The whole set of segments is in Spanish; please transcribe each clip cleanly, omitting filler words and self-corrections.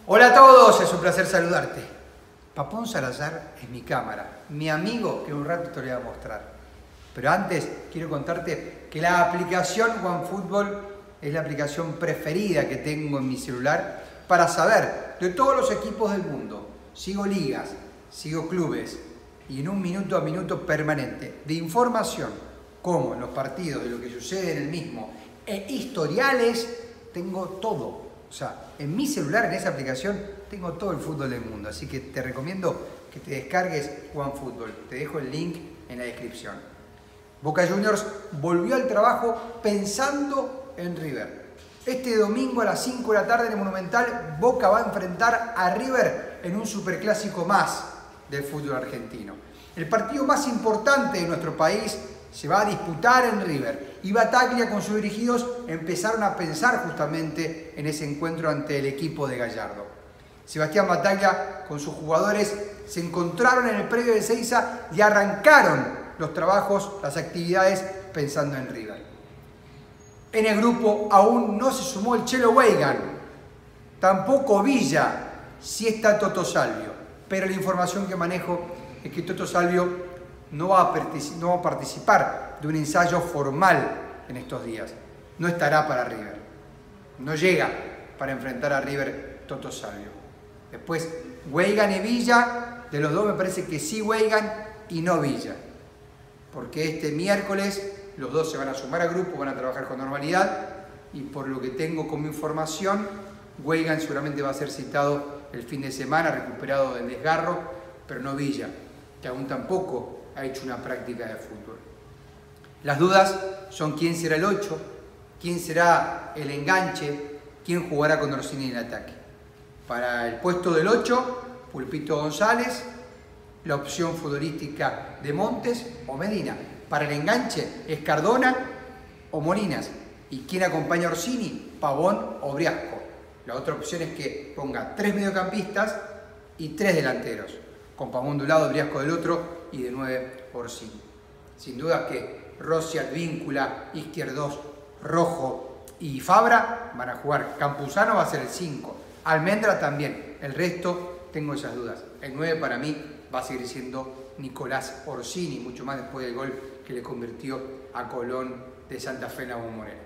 Hola a todos, es un placer saludarte. Papón Salazar es mi cámara, mi amigo que en un rato te lo voy a mostrar. Pero antes quiero contarte que la aplicación OneFootball es la aplicación preferida que tengo en mi celular para saber de todos los equipos del mundo. Sigo ligas, sigo clubes y en un minuto a minuto permanente de información, como en los partidos, de lo que sucede en el mismo, e historiales, tengo todo. O sea, en mi celular, en esa aplicación, tengo todo el fútbol del mundo. Así que te recomiendo que te descargues OneFootball. Te dejo el link en la descripción. Boca Juniors volvió al trabajo pensando en River. Este domingo a las 5 de la tarde en el Monumental, Boca va a enfrentar a River en un superclásico más del fútbol argentino. El partido más importante de nuestro país se va a disputar en River y Bataglia con sus dirigidos empezaron a pensar justamente en ese encuentro ante el equipo de Gallardo. Sebastián Bataglia con sus jugadores se encontraron en el predio de Ezeiza y arrancaron los trabajos, las actividades pensando en River. En el grupo aún no se sumó el Chelo Weigand, tampoco Villa, sí está Toto Salvio, pero la información que manejo es que Toto Salvio no va a participar de un ensayo formal en estos días. No estará para River. No llega para enfrentar a River Toto Salvio. Después, Weigand y Villa, de los dos me parece que sí Weigand y no Villa. Porque este miércoles los dos se van a sumar al grupo, van a trabajar con normalidad y por lo que tengo como información, Weigand seguramente va a ser citado el fin de semana, recuperado del desgarro, pero no Villa, que aún tampoco ha hecho una práctica de fútbol. Las dudas son quién será el 8, quién será el enganche, quién jugará con Orsini en el ataque. Para el puesto del 8, Pulpito González, la opción futbolística de Montes o Medina. Para el enganche es Cardona o Molinas. ¿Y quién acompaña a Orsini? Pavón o Briasco. La otra opción es que ponga 3 mediocampistas y 3 delanteros, con Pavón de un lado, Briasco del otro y de 9 Orsini. Sin duda que Rossi, Advíncula, Izquierdos, Rojo y Fabra van a jugar. Campuzano va a ser el 5. Almendra también. El resto tengo esas dudas. El 9 para mí va a seguir siendo Nicolás Orsini, mucho más después del gol que le convirtió a Colón de Santa Fe en la Bombonera.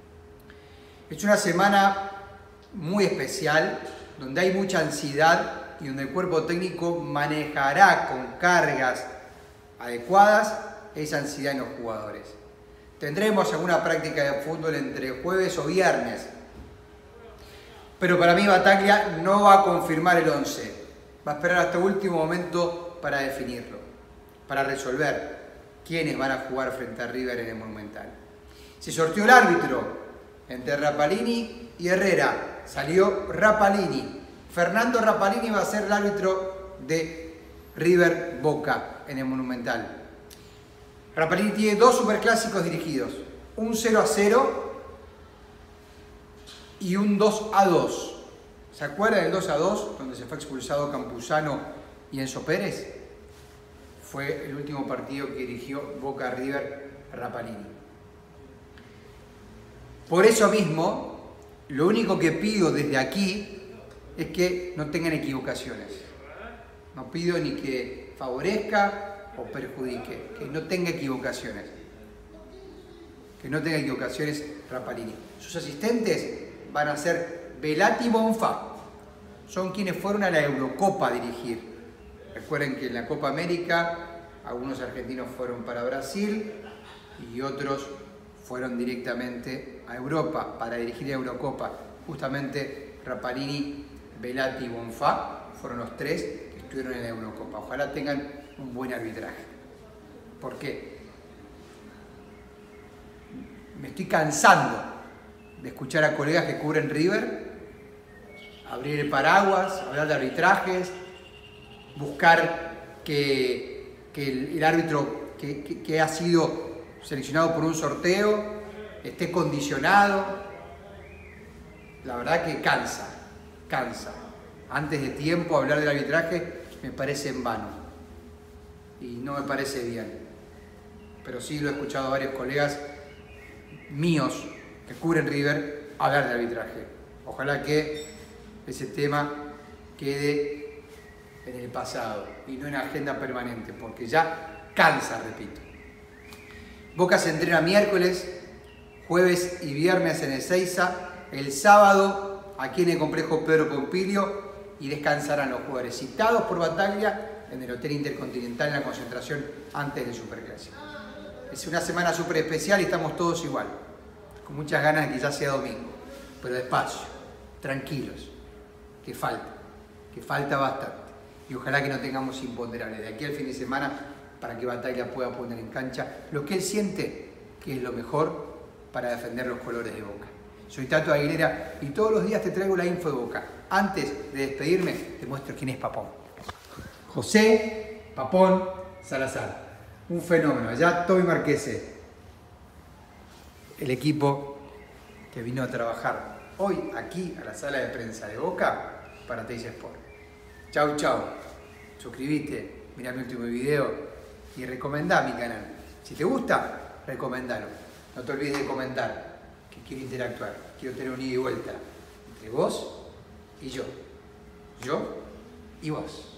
Es una semana muy especial, donde hay mucha ansiedad y donde el cuerpo técnico manejará con cargas adecuadas esa ansiedad en los jugadores. Tendremos alguna práctica de fútbol entre jueves o viernes, pero para mí Bataglia no va a confirmar el 11, va a esperar hasta el último momento para definirlo, para resolver quiénes van a jugar frente a River en el Monumental. Se sorteó el árbitro entre Rapalini y Herrera, salió Rapalini. Fernando Rapalini va a ser el árbitro de River Boca en el Monumental. Rapalini tiene 2 superclásicos dirigidos, un 0-0 y un 2-2. ¿Se acuerdan del 2-2 donde se fue expulsado Campuzano y Enzo Pérez? Fue el último partido que dirigió Boca River Rapalini. Por eso mismo, lo único que pido desde aquí es que no tengan equivocaciones. No pido ni que favorezca o perjudique, que no tenga equivocaciones. Que no tenga equivocaciones Rapalini. Sus asistentes van a ser Velati y Bonfá. Son quienes fueron a la Eurocopa a dirigir. Recuerden que en la Copa América algunos argentinos fueron para Brasil y otros fueron directamente a Europa para dirigir la Eurocopa. Justamente Rapalini, Velati y Bonfá fueron los 3 que estuvieron en la Eurocopa. Ojalá tengan un buen arbitraje. ¿Por qué? Me estoy cansando de escuchar a colegas que cubren River, abrir el paraguas, hablar de arbitrajes, buscar que el árbitro que ha sido seleccionado por un sorteo esté condicionado. La verdad que cansa. Antes de tiempo hablar del arbitraje me parece en vano y no me parece bien, pero sí lo he escuchado a varios colegas míos que cubren River hablar de arbitraje. Ojalá que ese tema quede en el pasado y no en agenda permanente, porque ya cansa, repito. Boca se entrena miércoles, jueves y viernes en Ezeiza, el sábado aquí en el complejo Pedro Pompilio, y descansarán los jugadores citados por Bataglia en el Hotel Intercontinental en la concentración antes del Superclásico. Es una semana súper especial y estamos todos igual, con muchas ganas de que ya sea domingo, pero despacio, tranquilos, que falta bastante. Y ojalá que no tengamos imponderables de aquí al fin de semana para que Bataglia pueda poner en cancha lo que él siente que es lo mejor para defender los colores de Boca. Soy Tato Aguilera y todos los días te traigo la info de Boca. Antes de despedirme, te muestro quién es Papón. José Papón Salazar. Un fenómeno. Allá Toby Marquese, el equipo que vino a trabajar hoy aquí a la sala de prensa de Boca para Teis Sport. Chau, chau. Suscribite, mirá mi último video y recomendá mi canal. Si te gusta, recomendalo. No te olvides de comentar, que quiero interactuar, quiero tener un ida y vuelta entre vos y yo y vos.